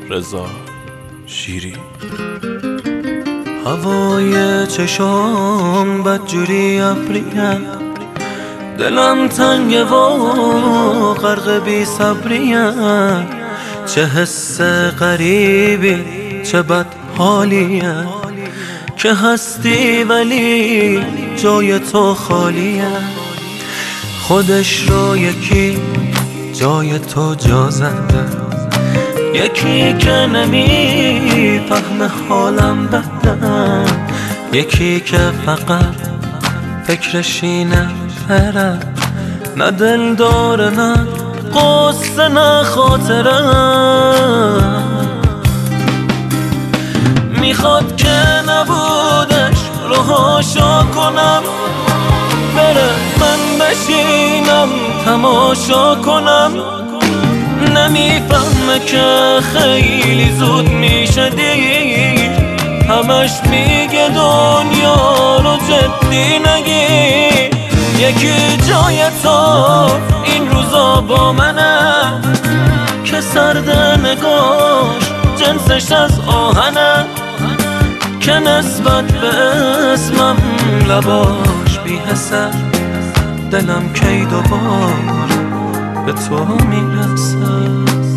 رضا شیری. هوای چشام بدجوری ابریم، دلم تنگه و غرق بی صبریم. چه حس غریبی چه بد حالیه که هستی ولی جای تو خالیه. خودش رو یکی جای تو جا زده، یکی که نمیفهمه حالم بده، یکی که فقط فکرش اینه بره، نه دل داره نه قصه نه خاطره. میخواد که نبودش رهاشو کنم، بره من بشینم تماشا کنم. نمیفهمه که خیلی زود میشه دیر، همش میگه دنیا رو جدی نگیر. یکی جای تو این روزا با منه که سرد نگاش جنسش از آهنه، که نسبت به اسمم لباش بی حسه. دلم کی دوباره به تو میرسه.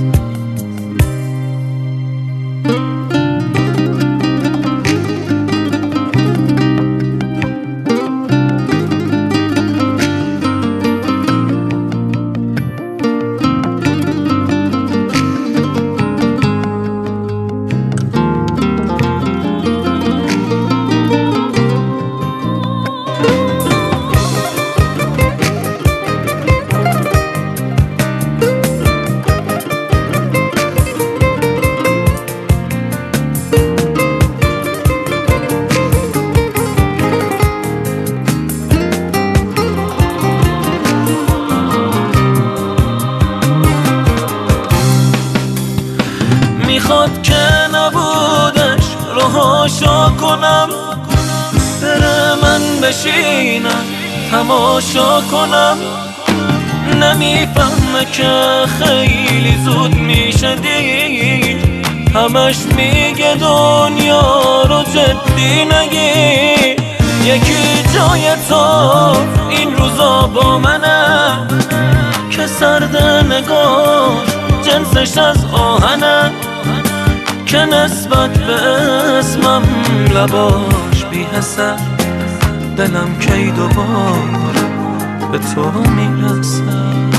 میخواد که نبودش رهاشو کنم، بره من بشینم تماشا کنم. نمیفهمه که خیلی زود میشه دیر، همش میگه دنیا رو جدی نگیر. یکی جای تو این روزا با منه که سرد نگاش جنسش از آهنه، که نسبت به اسمم لباش بی حسه. دلم کی دوباره به تو میرسه.